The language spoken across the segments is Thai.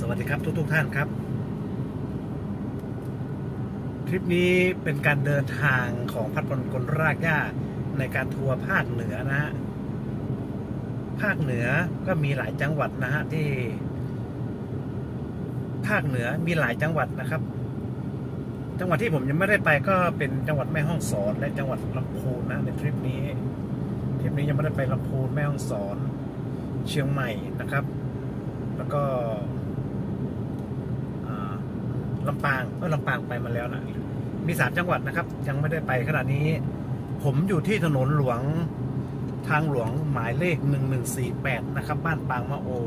วัสดีครับทุกท่านครับทริปนี้เป็นการเดินทางของพัดพลคนรากหญ้าในการทัวร์ภาคเหนือนะฮะภาคเหนือก็มีหลายจังหวัดนะฮะที่ภาคเหนือมีหลายจังหวัดนะครับจังหวัดที่ผมยังไม่ได้ไปก็เป็นจังหวัดแม่ฮ่องสอนและจังหวัดลำพูนนะในทริปนี้ยังไม่ได้ไปลำพูนแม่ฮ่องสอนเชียงใหม่นะครับแล้วก็ลำปางไปมาแล้วนะมี3จังหวัดนะครับยังไม่ได้ไปขณะนี้ผมอยู่ที่ถนนหลวงทางหลวงหมายเลข1148นะครับบ้านปางมะโอ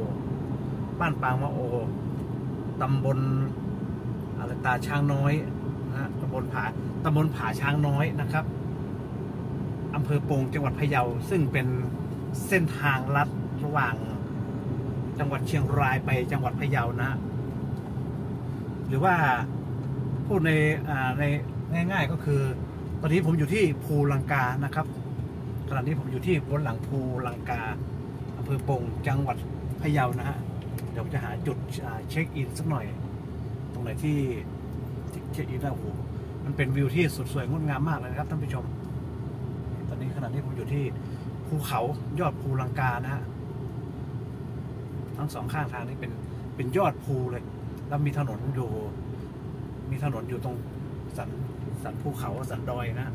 ตำบลอะไรตาช้างน้อยนะตำบลผาช้างน้อยนะครับอำเภอปงจังหวัดพะเยาซึ่งเป็นเส้นทางลัดระหว่างจังหวัดเชียงรายไปจังหวัดพะเยานะหรือว่าพูดในง่ายๆก็คือตอนนี้ผมอยู่ที่ภูลังกานะครับขณะนี้ผมอยู่ที่บนหลังภูลังกาอำเภอปงจังหวัดพะเยานะฮะเดี๋ยวผมจะหาจุดเช็คอินสักหน่อยตรงไหนที่เช็คอินแล้วโอ้โหมันเป็นวิวที่สุดสวยงดงามมากเลยนะครับท่านผู้ชมตอนนี้ขณะนี้ผมอยู่ที่ภูเขายอดภูลังกานะฮะทั้งสองข้างทางนี้เป็นยอดภูเลยแล้วมีถนนอยู่ตรงสันภูเขาสันดอยนะ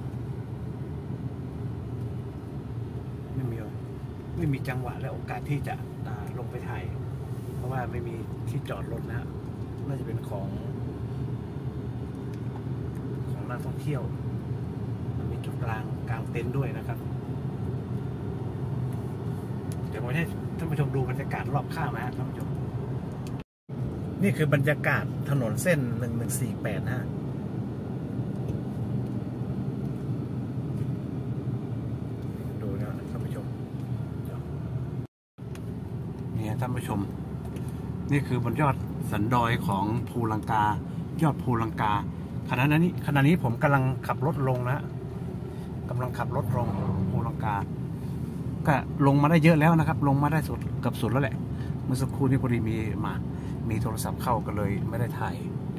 ไม่มีจังหวะและโอกาสที่จะลงไปถ่ายเพราะว่าไม่มีที่จอดรถนะน่าจะเป็นของนักท่องเที่ยวมันมีจุดกลางเต็นท์ด้วยนะครับเดี๋ยวผมให้ท่านผู้ชมดูบรรยากาศรอบข้างนะท่านผู้ชมนี่คือบรรยากาศถนนเส้น1148นะดูนะท่านผู้ชมนี่ท่านผู้ชมนี่คือบนยอดสันดอยของภูลังกายอดภูลังกาขณะนี้ผมกำลังขับรถลงนะภูลังกาก็ลงมาได้เยอะแล้วนะครับลงมาได้เกือบสุดแล้วแหละเมื่อสักครู่นี้พอดีมีโทรศัพท์เข้าก็เลยไม่ได้ถ่าย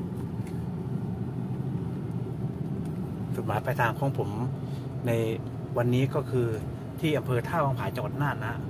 จุดหมายปลายทางของผมในวันนี้ก็คือที่อำเภอท่าวังผาจังหวัดน่านนะ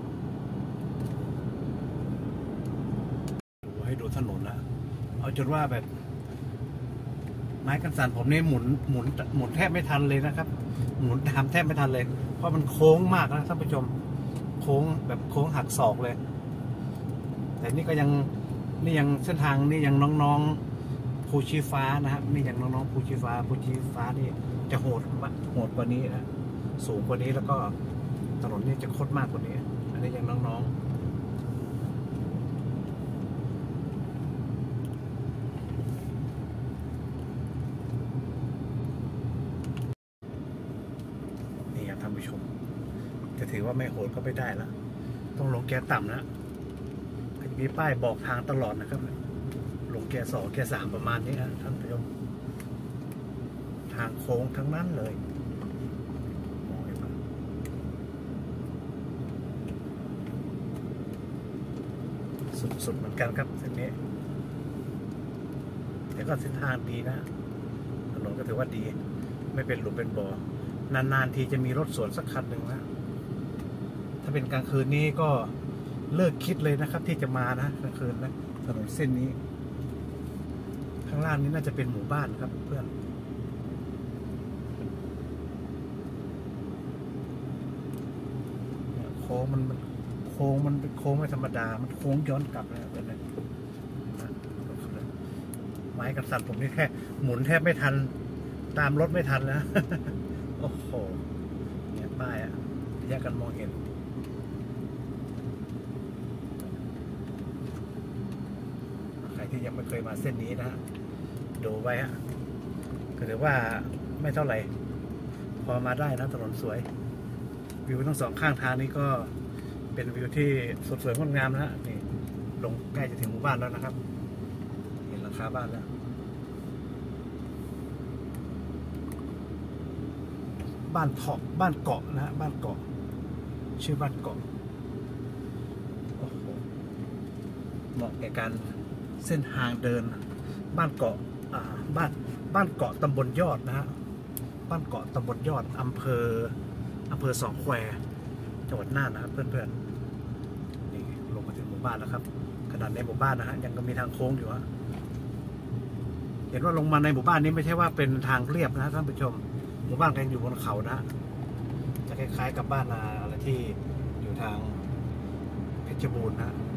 ดูถนนนะเอาจนว่าแบบไม้กันสั่นผมนี่หมุนแทบไม่ทันเลยนะครับหมุนตามแทบไม่ทันเลยเพราะมันโค้งมากนะท่านผู้ชมโค้งแบบโค้งหักศอกเลยแต่นี่ยังเส้นทางนี่ยังน้องๆภูชีฟ้านะครับนี่ยังน้องๆภูชีฟ้านี่จะโหดกว่านี้นะสูงกว่านี้แล้วก็ถนนนี่จะคดมากกว่านี้อันนี้ยังน้องๆนี่ครับท่านผู้ชมจะถือว่าไม่โหดก็ไม่ได้แล้วต้องลงแกต่ำนะมีป้ายบอกทางตลอดนะครับลงแก2 แก 3ประมาณนี้นะท่านผู้ชมทางโค้งทั้งนั้นเลยมองเห็นไหมสุดเหมือนกันครับเส้นนี้แต่ก็เส้นทางดีนะถนนก็ถือว่าดีไม่เป็นหลุมเป็นบ่อนานๆทีจะมีรถสวนสักคันหนึ่งนะถ้าเป็นกลางคืนนี้ก็เลิกคิดเลยนะครับที่จะมานะกลางคืนนะถนนเส้นนี้ข้างล่างนี้น่าจะเป็นหมู่บ้านครับเพื่อนโค้งมันเป็นโค้งไม่ธรรมดามันโค้งย้อนกลับนะเป็นไงไม้กับสัตว์ผมนี่แค่หมุนแทบไม่ทันตามรถไม่ทันนะ โอ้โหเนี่ยป้ายอะแยกกันมองเห็นที่ยังไม่เคยมาเส้นนี้นะดูไว้ฮะก็ถือว่าไม่เท่าไหร่พอมาได้นะถนนสวยวิวทั้งสองข้างทางนี้ก็เป็นวิวที่สดสวยงดงามนะฮะนี่ลงใกล้จะถึงหมู่บ้านแล้วนะครับเห็นหลังคาบ้านแล้วบ้านเกาะนะฮะบ้านเกาะชื่อบ้านเกาะเหมาะแก่การเส้นทางเดินบ้านเกาะบ้านเกาะตำบลยอดนะฮะบ้านเกาะตำบลยอดอำเภอสองแควจังหวัดน่านนะครับเพื่อนๆนี่ลงมาถึงหมู่บ้านแล้วครับขนาดในหมู่บ้านนะฮะยังก็มีทางโค้งอยู่ฮะเห็นว่าลงมาในหมู่บ้านนี้ไม่ใช่ว่าเป็นทางเรียบนะท่านผู้ชมหมู่บ้านกันอยู่บนเขานะจะคล้ายๆกับบ้านอะไรที่อยู่ทางเพชรบูรณ์นะ